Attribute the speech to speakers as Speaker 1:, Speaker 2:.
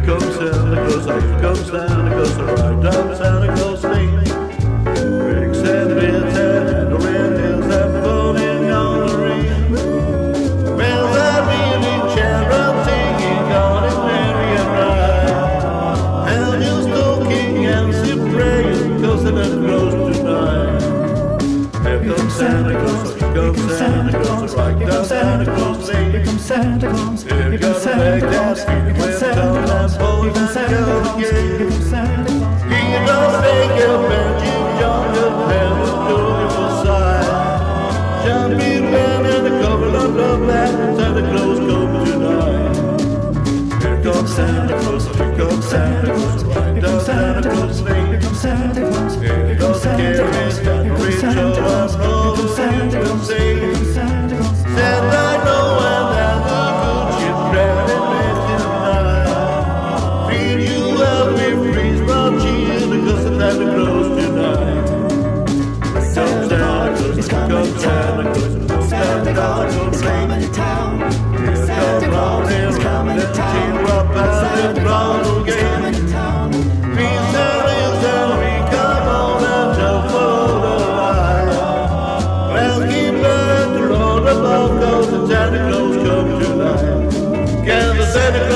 Speaker 1: comes Santa Claus, here comes Santa Claus, to ride down Santa Claus Lane. Bricks and bits and the wind is falling on the rain. Bells are ringing, children singing, God is merry and bright. And you're stalking and still praying, 'cause Santa Claus tonight. Here comes Santa Claus, here comes Santa Claus, right down Santa Claus Lane.
Speaker 2: Here comes Santa Claus,
Speaker 1: Here comes Santa Claus, here comes Santa Claus,
Speaker 2: here comes Santa Claus, here comes Santa Claus.
Speaker 1: He does make a magic younger and a beautiful sight. Jumping man and a couple of love back, Santa Claus come tonight. Here comes Santa Claus, here comes Santa Claus, right down Santa Claus Lane.
Speaker 2: Here comes Santa Claus,
Speaker 1: Here goes the carriage and the rich of us, all the Santa Claus say. Said I know and I'm the good ship ran and made tonight. Feel you out with breeze, but cheer, because the Santa Claus tonight. Santa Claus is coming to town. Santa Claus is coming to town. Santa Claus is coming to town. Santa Claus is coming to town. Please tell me, come on and jump for the light. Let's keep learning to roll above, 'cause the Santa Claus come tonight. Can the Santa Claus